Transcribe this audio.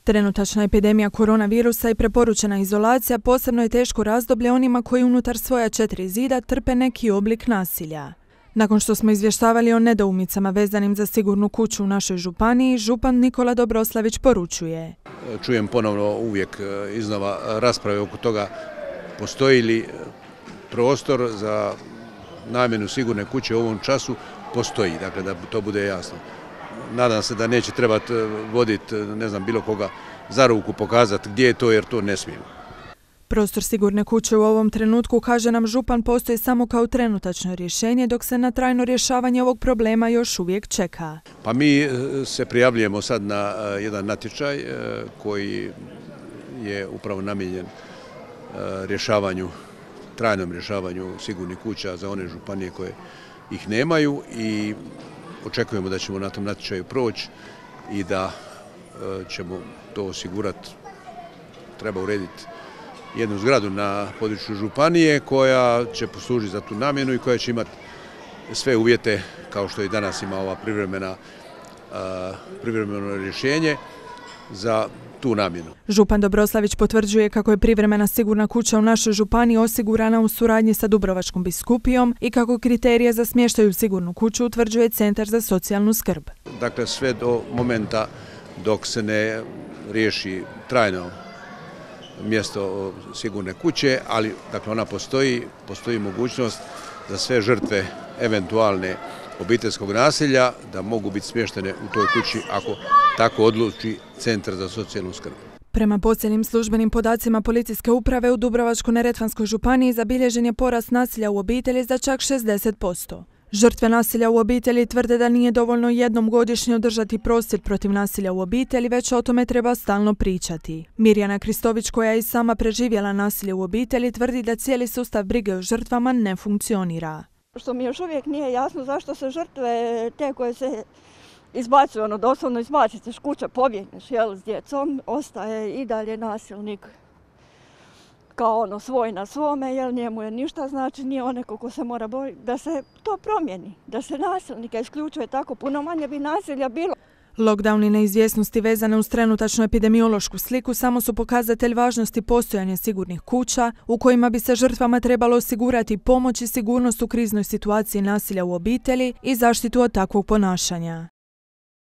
Trenutačna epidemija koronavirusa i preporučena izolacija posebno je teško razdoblje onima koji unutar svoja 4 zida trpe neki oblik nasilja. Nakon što smo izvještavali o nedoumicama vezanim za sigurnu kuću u našoj županiji, župan Nikola Dobroslavić poručuje. Čujem ponovno uvijek iznova rasprave oko toga postoji li prostor za namjenu sigurne kuće u ovom času. Postoji, dakle da to bude jasno. Nadam se da neće trebati voditi, bilo koga za ruku pokazati gdje je to, jer to ne smijemo. Prostor sigurne kuće u ovom trenutku, kaže nam župan, postoji samo kao trenutačno rješenje, dok se na trajno rješavanje ovog problema još uvijek čeka. Pa mi se prijavljujemo sad na jedan natječaj koji je upravo namijenjen trajnom rješavanju sigurnih kuća za one županije koje ih nemaju i očekujemo da ćemo na tom natječaju proći i da ćemo to osigurati. Treba urediti jednu zgradu na području županije koja će poslužiti za tu namjenu i koja će imati sve uvjete kao što i danas ima ova privremeno rješenje za tu namjenu. Župan Dobroslavić potvrđuje kako je privremena sigurna kuća u našoj županiji osigurana u suradnji sa Dubrovačkom biskupijom i kako kriterije za smještaj u sigurnu kuću utvrđuje Centar za socijalnu skrb. Dakle, sve do momenta dok se ne riješi trajno mjesto sigurne kuće, ali dakle ona postoji mogućnost za sve žrtve eventualne obiteljskog nasilja da mogu biti smještene u toj kući ako tako odluči Centar za socijalnu skrb. Prema posljednjim službenim podacima policijske uprave u Dubrovačko-neretvanskoj županiji zabilježen je porast nasilja u obitelji za čak 60%. Žrtve nasilja u obitelji tvrde da nije dovoljno jednom godišnje održati prosvjed protiv nasilja u obitelji, već o tome treba stalno pričati. Mirjana Kristović, koja je i sama preživjela nasilje u obitelji, tvrdi da cijeli sustav brige o žrtvama ne funkcionira. Što mi još uvijek nije jasno zašto se žrtve, te koje se izbacuju, doslovno izbaciti iz kuće, pobjegneš s djecom, ostaje i dalje nasilnik kao svoj na svome, njemu je ništa, znači nije on neko ko se mora boriti, da se to promijeni, da se nasilnika isključuje, tako puno manje bi nasilja bilo. Lockdown i neizvjesnosti vezane uz trenutačnu epidemiološku sliku samo su pokazatelj važnosti postojanja sigurnih kuća u kojima bi se žrtvama trebalo osigurati pomoć i sigurnost u kriznoj situaciji nasilja u obitelji i zaštitu od takvog ponašanja.